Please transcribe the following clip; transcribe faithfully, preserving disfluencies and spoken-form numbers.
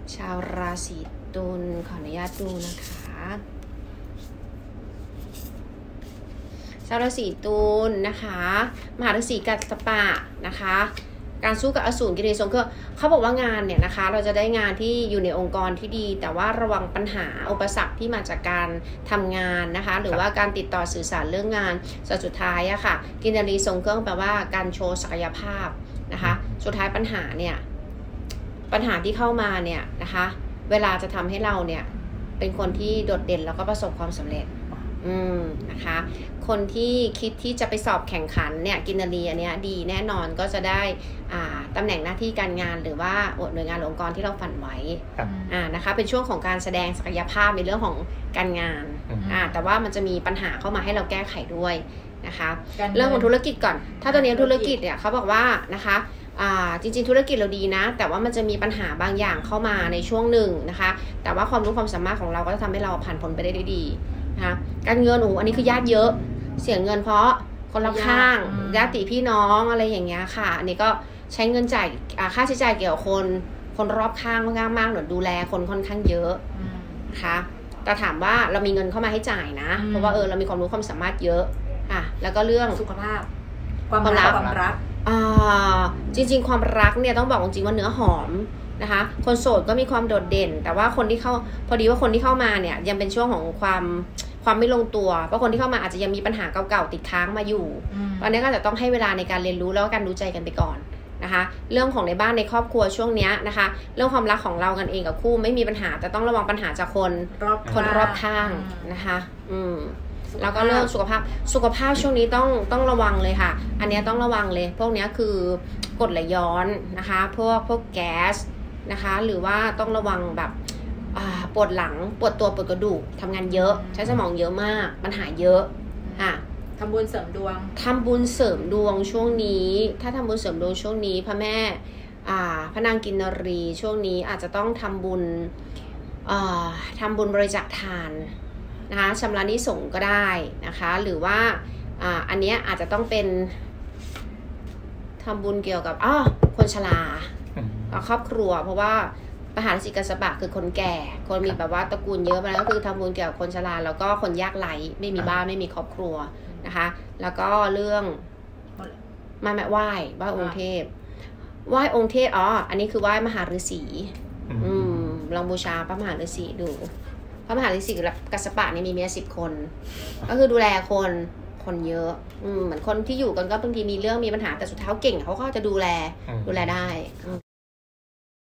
ชาวราศีตุลขออนุญาตดูนะคะชาวราศีตุลนะคะมหาฤาษีกัสสปะนะคะการสู้กับอสูรกิเลสทรงเครื่องเขาบอกว่างานเนี่ยนะคะเราจะได้งานที่อยู่ในองค์กรที่ดีแต่ว่าระวังปัญหาอุปสรรคที่มาจากการทำงานนะคะหรือว่าการติดต่อสื่อสารเรื่องงานส่วนสุดท้ายอะค่ะกินนารีทรงเครื่องแปลว่าการโชว์ศักยภาพนะคะสุดท้ายปัญหาเนี่ยปัญหาที่เข้ามาเนี่ยนะคะเวลาจะทำให้เราเนี่ยเป็นคนที่โดดเด่นแล้วก็ประสบความสำเร็จอืมนะคะคนที่คิดที่จะไปสอบแข่งขันเนี่ยกินนารีอันเนี้ยดีแน่นอนก็จะได้อ่าตำแหน่งหน้าที่การงานหรือว่าหน่วยงานหรือองค์กรที่เราฝันไว้อ่านะคะเป็นช่วงของการแสดงศักยภาพในเรื่องของการงานอ่าแต่ว่ามันจะมีปัญหาเข้ามาให้เราแก้ไขด้วยนะคะเรื่องของธุรกิจก่อนถ้าตัวนี้ธุรกิจเนี่ยเขาบอกว่านะคะอ่าจริงๆธุรกิจเราดีนะแต่ว่ามันจะมีปัญหาบางอย่างเข้ามาในช่วงหนึ่งนะคะแต่ว่าความรู้ความสามารถของเราก็จะทำให้เราผ่านพ้นไปได้ด้วยดีนะคะการเงินโอ้อันนี้คือญาติเยอะเสียเงินเพราะคนรอบข้างญาติพี่น้องอะไรอย่างเงี้ยค่ะอันนี้ก็ใช้เงินจ่ายค่าใช้จ่ายเกี่ยวกับคนคนรอบข้างมากมากหน่อยดูแลคนค่อนข้างเยอะนะคะแต่ถามว่าเรามีเงินเข้ามาให้จ่ายนะเพราะว่าเออเรามีความรู้ความสามารถเยอะอ่ะแล้วก็เรื่องสุขภาพความรักความรักอ่าจริงๆความรักเนี่ยต้องบอกจริงๆว่าเนื้อหอมนะคะคนโสดก็มีความโดดเด่นแต่ว่าคนที่เข้าพอดีว่าคนที่เข้ามาเนี่ยยังเป็นช่วงของความความไม่ลงตัวเพราะคนที่เข้ามาอาจจะยังมีปัญหาเก่าๆติดค้างมาอยู่ตอนนี้ก็จะต้องให้เวลาในการเรียนรู้แล้วก็การรู้ใจกันไปก่อนนะคะเรื่องของในบ้านในครอบครัวช่วงนี้นะคะเรื่องความรักของเรากันเองกับคู่ไม่มีปัญหาแต่ต้องระวังปัญหาจากคนคนรอบข้างนะคะอืมแล้วก็เรื่องสุขภาพสุขภาพช่วงนี้ต้องต้องระวังเลยค่ะอันนี้ต้องระวังเลยพวกนี้คือกรดไหลย้อนนะคะพวกพวกแก๊สนะคะหรือว่าต้องระวังแบบปวดหลังปวดตัวปวดกระดูกทำงานเยอะใช้สมองเยอะมากปัญหาเยอะค่ะทำบุญเสริมดวงทำบุญเสริมดวงช่วงนี้ถ้าทำบุญเสริมดวงช่วงนี้พระแม่พระนางกินนรีช่วงนี้อาจจะต้องทำบุญทำบุญบริจาคทานนะคะชำระหนี้สงฆ์ก็ได้นะคะหรือว่าอ่าอันนี้อาจจะต้องเป็นทำบุญเกี่ยวกับอ้อคนชราครอบครัวเพราะว่ามหาฤาษีกัสสปะคือคนแก่คนมีแบบว่าตระกูลเยอะมาแล้วก็คือทำบุญเกี่ยวกับคนชราแล้วก็คนยากไร้ไม่มีบ้านไม่มีครอบครัวนะคะแล้วก็เรื่องมาแม่ไหว้ไหว้องค์เทพไหว้องค์เทพอ๋ออันนี้คือไหว้มหาฤาษีอืมลองบูชาพระมหาฤาษีดูพระมหาฤาษีกัสสปะนี่มีเมียสิบคนก็คือดูแลคนคนเยอะอืมเหมือนคนที่อยู่กันก็บางทีมีเรื่องมีปัญหาแต่สุดท้ายเก่งเขาก็จะดูแลดูแลได้